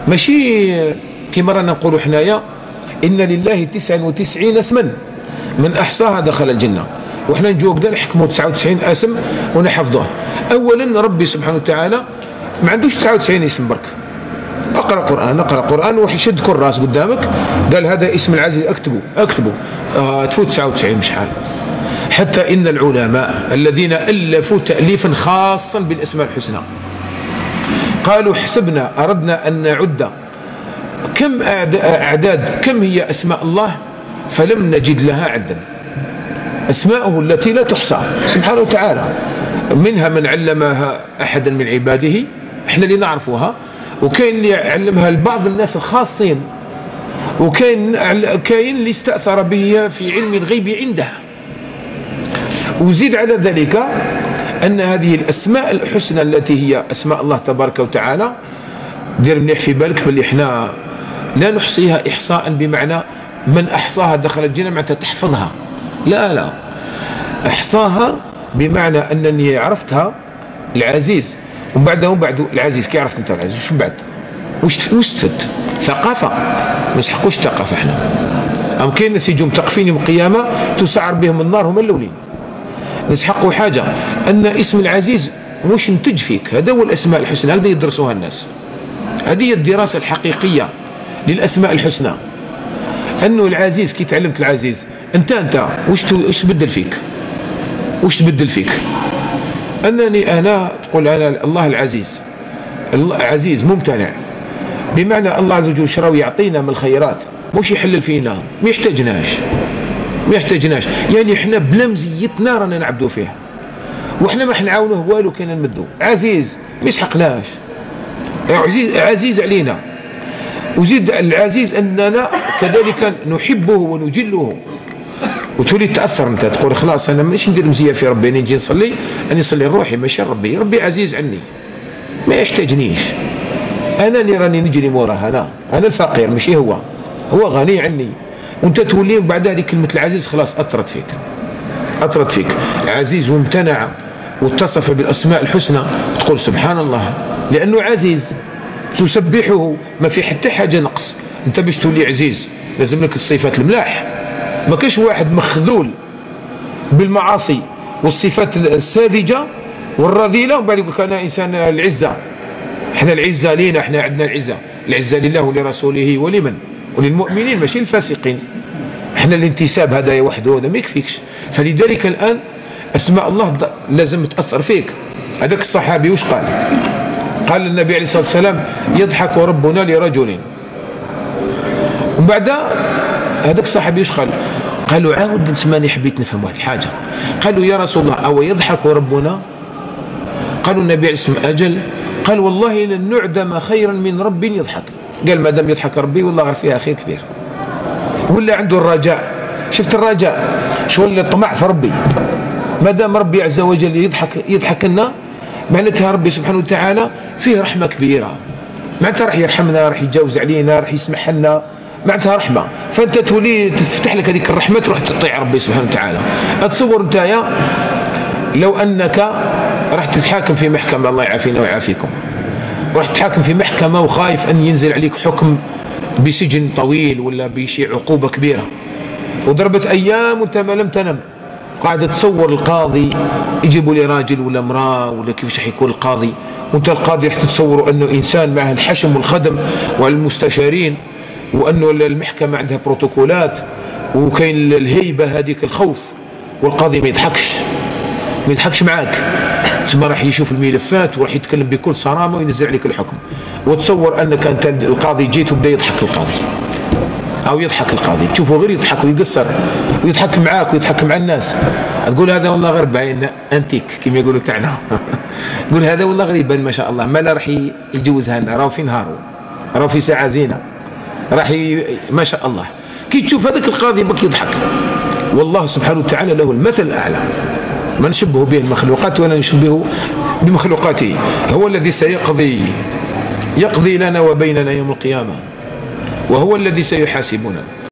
ماشي كما رانا نقولوا حنايا إن لله 99 اسما من أحصاها دخل الجنة، وحنا نجوا هكذا نحكموا 99 اسم ونحفظوه. أولا ربي سبحانه وتعالى ما عندوش 99 اسم برك. اقرأ قرآن واحد يشد كراس قدامك قال هذا اسم العزيز اكتبوا تفوت 99 مشحال. حتى إن العلماء الذين ألفوا تأليفا خاصا بالأسماء الحسنى قالوا حسبنا أردنا أن نعد كم هي أسماء الله فلم نجد لها عدا. أسماءه التي لا تحصى سبحانه وتعالى، منها من علمها أحدا من عباده احنا اللي نعرفوها، وكاين اللي علمها لبعض الناس الخاصين، وكاين اللي استأثر به في علم الغيب عنده. وزيد على ذلك أن هذه الأسماء الحسنى التي هي أسماء الله تبارك وتعالى، دير مليح في بالك باللي احنا لا نحصيها إحصاء بمعنى من أحصاها دخل الجنة معناتها تحفظها، لا أحصاها بمعنى أنني عرفتها العزيز، ومن بعد العزيز كي عرفت أنت العزيز وش بعد وش استفدت؟ ثقافة ما نسحقوش ثقافة احنا. أم كاين ناس يجوا مثقفين يوم القيامة تسعر بهم النار هما الأولين. نسحقوا حاجة أن اسم العزيز مش نتج فيك، هذا هو الأسماء الحسنى، هذا يدرسوها الناس. هذه هي الدراسة الحقيقية للأسماء الحسنى، أنه العزيز كي تعلمت العزيز أنت وش تبدل فيك؟ وش تبدل فيك؟ أنا تقول أنا الله العزيز، الله عزيز ممتنع، بمعنى الله عز وجل شراو يعطينا من الخيرات مش يحلل فينا، ما يحتاجناش يعني احنا بلا مزيتنا رانا نعبدوا فيه، وحنا ما حنعاونوه والو كان نمدو. عزيز ما يسحقناش، عزيز علينا. وزيد العزيز أننا كذلك نحبه ونجله، وتولي تأثر أنت تقول خلاص أنا مانيش ندير مزية في ربي، أنا نجي نصلي أنا نصلي روحي ماشي ربي عزيز عني ما يحتاجنيش، أنا اللي راني نجري موراه، أنا الفقير ماشي هو غني عني. وأنت تولي بعد هذه كلمة العزيز خلاص أثرت فيك. عزيز وامتنع واتصف بالأسماء الحسنى، تقول سبحان الله لأنه عزيز تسبحه ما في حتى حاجة نقص. أنت باش تولي عزيز لازم لك الصفات الملاح، ما كاش واحد مخذول بالمعاصي والصفات الساذجة والرذيلة وبعد يقول لك أنا إنسان العزة. احنا العزة لينا، احنا عندنا العزة لله ولرسوله وللمؤمنين ماشي الفاسقين. احنا الانتساب هذا وحده هذا ما يكفيكش. فلذلك الآن أسماء الله لازم تأثر فيك. هذاك الصحابي وش قال النبي عليه الصلاة والسلام يضحك ربنا لرجل، ومن بعد هذاك الصحابي وش قالوا عاود نسماني حبيت نفهم واحد الحاجة. قالوا يا رسول الله أو يضحك ربنا؟ قالوا النبي عليه الصلاة والسلام أجل. قال والله لن نعدم خيرا من رب يضحك. قال ما دام يضحك ربي والله غير فيها خير كبير. ولا عنده الرجاء، شفت الرجاء شغل الطمع في ربي، ما دام ربي عز وجل يضحك لنا معناتها ربي سبحانه وتعالى فيه رحمة كبيرة، معناتها راح يرحمنا، راح يتجاوز علينا، راح يسمح لنا، معناتها رحمة. فأنت تولي تفتح لك هذيك الرحمة تروح تطيع ربي سبحانه وتعالى. أتصور أنت لو أنك راح تتحاكم في محكمة، الله يعافينا ويعافيكم، راح تتحاكم في محكمة وخايف أن ينزل عليك حكم بسجن طويل ولا بشيء عقوبة كبيرة، وضربت أيام وأنت ما لم تنم، قاعد تصور القاضي يجيبوا لي راجل ولا امرأة ولا كيفاش حيكون القاضي، وأنت القاضي راح تتصوروا أنه إنسان معه الحشم والخدم والمستشارين، وأنه المحكمة عندها بروتوكولات وكاين الهيبة هذيك الخوف، والقاضي ما يضحكش معاك. ثم راح يشوف الملفات وراح يتكلم بكل صرامة وينزل عليك الحكم، وتصور أنك أنت القاضي جيت وبدأ يضحك القاضي تشوفه غير يضحك ويقصر ويضحك معاك ويضحك مع الناس، تقول هذا والله غير باين انتيك كما يقولوا تاعنا تقول هذا والله غير يبان ما شاء الله، ما لا راح يجوزها لنا، راهو في نهاره، راهو في ساعة زينة، ما شاء الله. كي تشوف هذاك القاضي بك يضحك، والله سبحانه وتعالى له المثل الأعلى، ما نشبه به المخلوقات ولا نشبه بمخلوقاته. هو الذي يقضي لنا وبيننا يوم القيامة، وهو الذي سيحاسبنا.